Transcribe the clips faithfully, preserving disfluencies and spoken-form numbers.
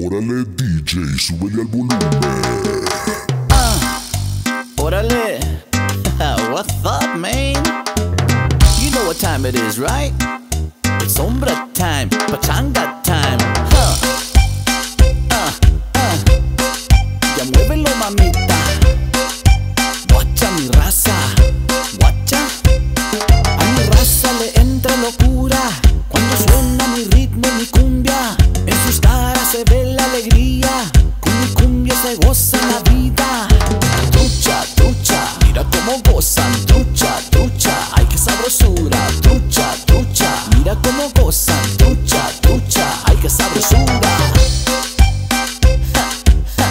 Órale D J, súbele al volumen. Ah, órale. What's up, man? You know what time it is, right? It's sombra time, pachanga time. Huh. Ah, ah. Ya muévelo, mamita. Guacha mi raza. Guacha. A mi raza le entra locura cuando suena mi ritmo, mi cumbia. En sus caras se ve la alegría. Con mi cumbia se goza la vida. Trucha, trucha, mira cómo gozan. Trucha, trucha, ay qué sabrosura. Trucha, trucha, mira cómo gozan. Trucha, trucha, ay qué sabrosura. Ja, ja.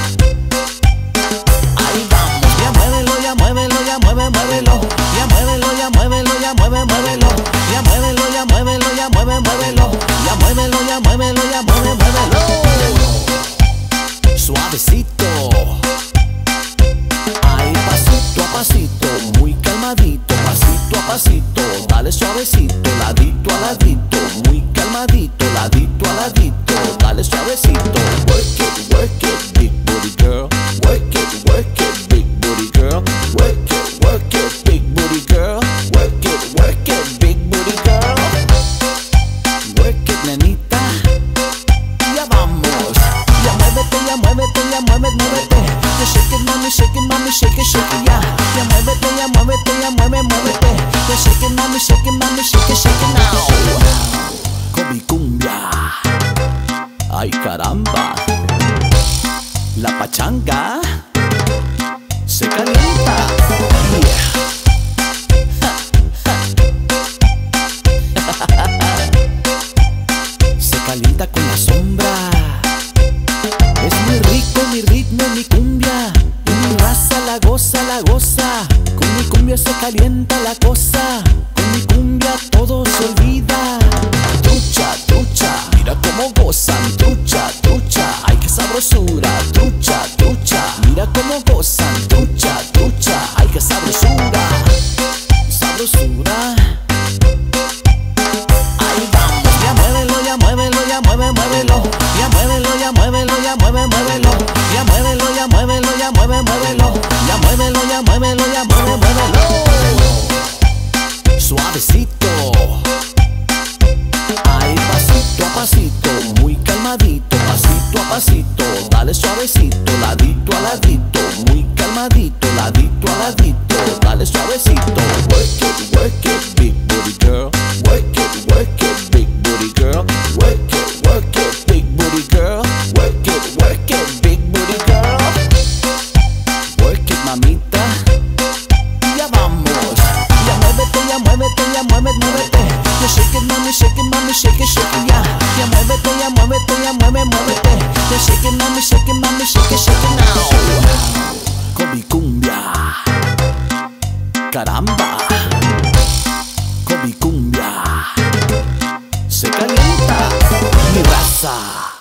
Ahí vamos, ya muévelo, ya muévelo, ya mueve, muévelo. Ya muévelo, ya muévelo, ya mueve, muévelo. Ya muévelo, ya muévelo, ya mueve, muévelo. Ya muévelo, ya muévelo, ya mueve, muévelo. Suavecito. Ahí pasito a pasito, muy calmadito, pasito a pasito, dale suavecito, ladito a ladito, muy calmadito, ladito a ladito, dale suavecito. Work it, work it, big booty girl. Work it, work it, big booty girl. Work it, work it, big booty girl. Work it, work it, big booty girl. Work it, nenita. Ya vamos. Ya muévete, ya muévete, ya muévete, muévete. Ya shake it, mami, shake it, mami, shake it, shake it, ya. Ya muévete, ya muévete, ya mueve, muévete. Ya shake it, mami, shake it, mami, shake it, shake it now. Con mi cumbia. Ay, caramba. La pachanga se calienta. Yeah. Se calienta con la sombra. Es muy rico mi ritmo, mi cumbia. Y mi raza la goza, la goza. Con mi cumbia se calienta la cosa. Con mi cumbia todo se olvida. Trucha, trucha, mira cómo gozan. Trucha, trucha, ay qué sabrosura. Trucha, trucha, mira cómo gozan. Trucha, trucha, ay qué sabrosura. Sabrosura. Ahí vamos, ya muévelo, ya muévelo, ya mueve, muévelo. Ya muévelo, ya muévelo, ya mueve, muévelo. Ya muévelo, ya muévelo, ya mueve, muévelo. Ya muévelo, ya muévelo, ya mueve, muévelo. Suavecito. Ahí pasito a pasito, muy calmadito, pasito a pasito, dale suavecito, ladito a ladito, muy calmadito, ladito a ladito, dale suavecito. Work it, work it, big booty girl. Work it, work it, big booty girl. Work it, work it, big booty girl. Work it, work it, big booty girl. Work it, mamita. Y ya vamos. Ya muévete, ya muévete, ya muévete, muévete. Ya shake it, mami, shake it, mami, shake it, shake it, ya. Ya muévete, ya muévete, ya mueve, muévete. Ya shake it, mami, shake it, mami, shake it, shake it now. Con mi cumbia. Caramba. Con mi cumbia. Se calienta mi raza.